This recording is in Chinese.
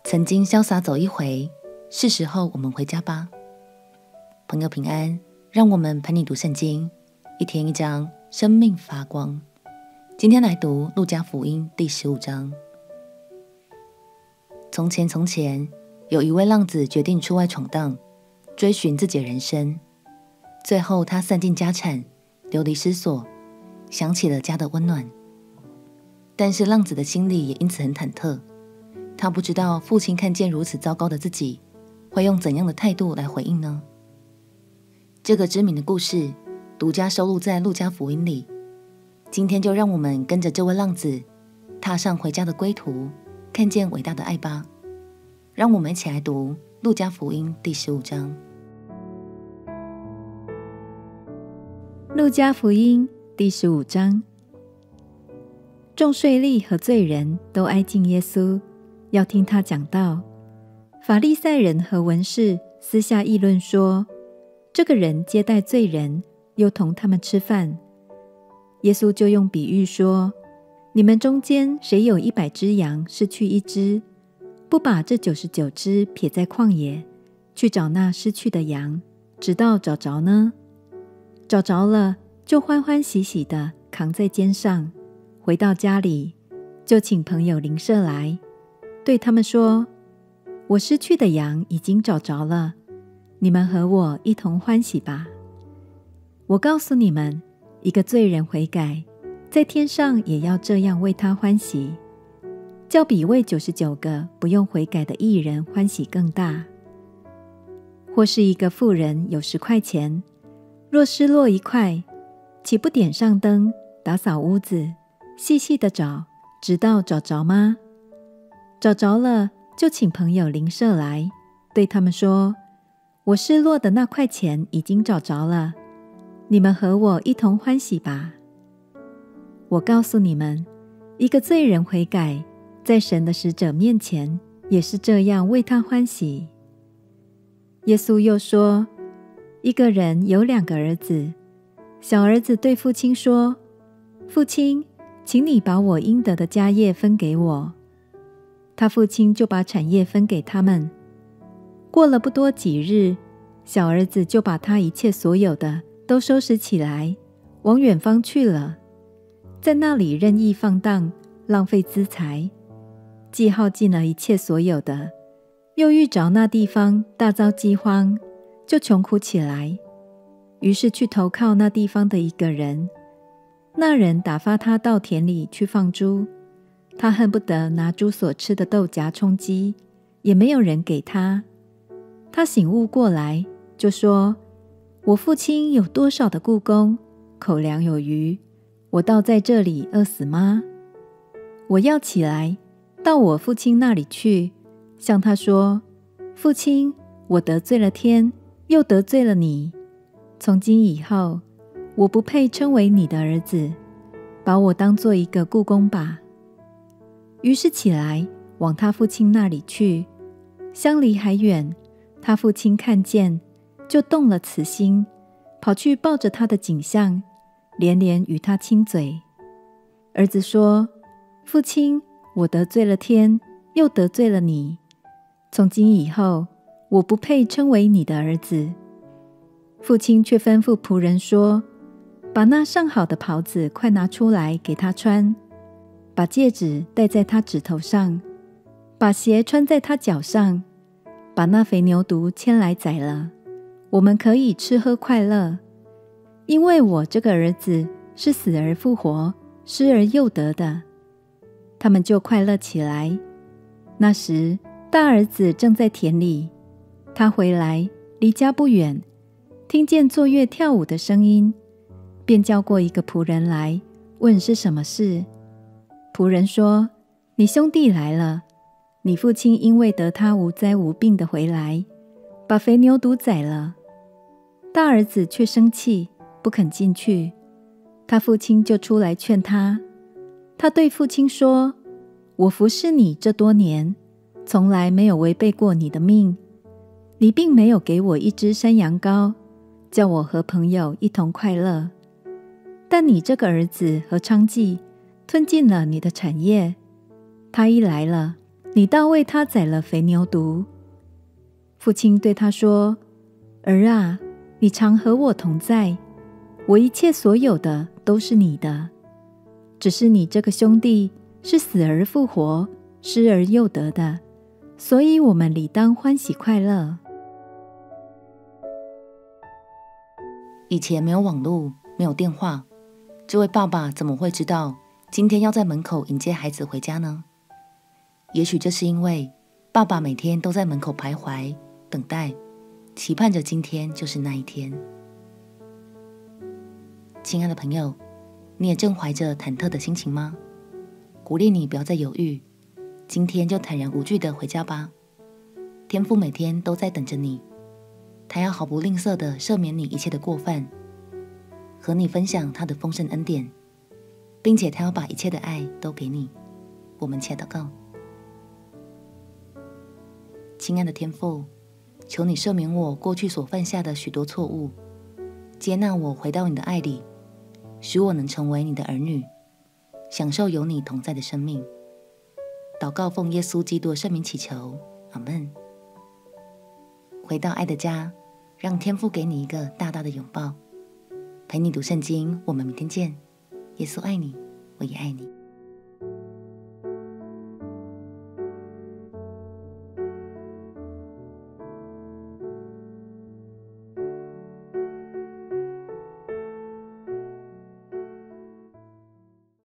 曾经潇洒走一回，是时候我们回家吧。朋友平安，让我们陪你读圣经，一天一章，生命发光。今天来读路加福音第15章。从前，有一位浪子决定出外闯荡，追寻自己的人生。最后他散尽家产，流离失所，想起了家的温暖。但是浪子的心里也因此很忐忑，他不知道父亲看见如此糟糕的自己，会用怎样的态度来回应呢？这个知名的故事独家收录在路加福音里。今天就让我们跟着这位浪子踏上回家的归途，看见伟大的爱吧。让我们一起来读路加福音第15章。 路加福音第15章。众税吏和罪人都挨近耶稣，要听他讲道。法利赛人和文士私下议论说，这个人接待罪人，又同他们吃饭。耶稣就用比喻说，你们中间谁有100只羊，失去一只，不把这99只撇在旷野，去找那失去的羊，直到找着呢？找着了，就欢欢喜喜地扛在肩上，回到家里，就请朋友邻舍来，对他们说，我失去的羊已经找着了，你们和我一同欢喜吧。我告诉你们，一个罪人悔改，在天上也要这样为他欢喜，较比为99个不用悔改的义人欢喜更大。或是一个妇人有10块钱，若失落1块，岂不点上灯，打扫屋子，细细的找，直到找着吗？找着了，就请朋友邻舍来，对他们说，我失落的那块钱已经找着了，你们和我一同欢喜吧。我告诉你们，一个罪人悔改，在神的使者面前也是这样为他欢喜。耶稣又说，一个人有2个儿子，小儿子对父亲说，父亲，请你把我应得的家业分给我。他父亲就把产业分给他们。过了不多几日，小儿子就把他一切所有的都收拾起来，往远方去了，在那里任意放荡，浪费资财，既耗尽了一切所有的，又遇着那地方大遭饥荒，就穷苦起来，于是去投靠那地方的一个人。那人打发他到田里去放猪，他恨不得拿猪所吃的豆荚充饥，也没有人给他。他醒悟过来，就说，我父亲有多少的雇工，口粮有余，我倒在这里饿死吗？我要起来，到我父亲那里去，向他说，父亲，我得罪了天，又得罪了你，从今以后，我不配称为你的儿子，把我当作一个雇工吧。于是起来，往他父亲那里去，相离还远，他父亲看见，就动了慈心，跑去抱着他的颈项，连连与他亲嘴。儿子说，父亲，我得罪了天，又得罪了你，从今以后，我不配称为你的儿子。父亲却吩咐仆人说，把那上好的袍子快拿出来给他穿，把戒指戴在他指头上，把鞋穿在他脚上，把那肥牛犊牵来宰了，我们可以吃喝快乐。因为我这个儿子是死而复活，失而又得的。他们就快乐起来。那时大儿子正在田里，他回来，离家不远，听见作乐跳舞的声音，便叫过一个仆人来，问是什么事。仆人说，你兄弟来了，你父亲因为得他无灾无病的回来，把肥牛犊宰了。大儿子却生气，不肯进去。他父亲就出来劝他。他对父亲说，我服侍你这多年，从来没有违背过你的命，你并没有给我一只山羊羔，叫我和朋友一同快乐。但你这个儿子和娼妓吞尽了你的产业，他一来了， 你倒为他宰了肥牛犊。父亲对他说：儿啊，你常和我同在，我一切所有的都是你的。只是你这个兄弟是死而复活，失而又得的，所以我们理当欢喜快乐。 以前没有网络，没有电话，这位爸爸怎么会知道今天要在门口迎接孩子回家呢？也许这是因为爸爸每天都在门口徘徊，等待，期盼着今天就是那一天。亲爱的朋友，你也正怀着忐忑的心情吗？鼓励你不要再犹豫，今天就坦然无惧地回家吧。天父每天都在等着你，他要毫不吝啬地赦免你一切的过犯，和你分享他的丰盛恩典，并且他要把一切的爱都给你。我们且祷告。亲爱的天父，求你赦免我过去所犯下的许多错误，接纳我回到你的爱里，使我能成为你的儿女，享受有你同在的生命。祷告奉耶稣基督的圣名祈求，阿们。回到爱的家，让天父给你一个大大的拥抱，陪你读圣经。我们明天见。耶稣爱你，我也爱你。